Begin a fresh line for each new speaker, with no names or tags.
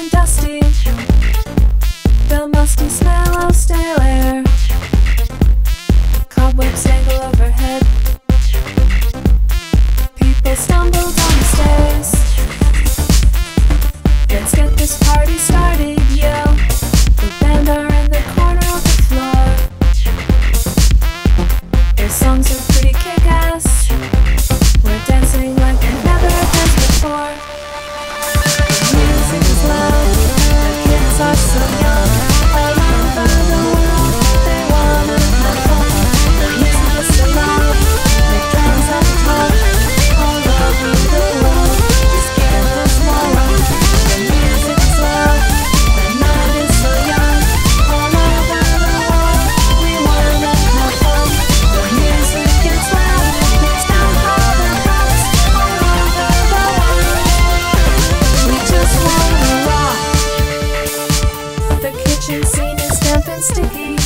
and dusty, the musty smell of stale air. Cobwebs dangle overhead. People stumble down the stairs. Let's get this party started, yo. The band are in the corner of the floor. Their songs are pretty kick-ass. We're dancing like we've never danced before. The music is loud, the kids are so young. All over the world, they wanna have fun. The music is so loud, they dance and talk. All over the world, just give us more. The music is loud, the night is so young. All over the world, we wanna have fun. The music is loud, it's down all the blocks. All over the world, we just wanna rock. The kitchen scene is damp and sticky.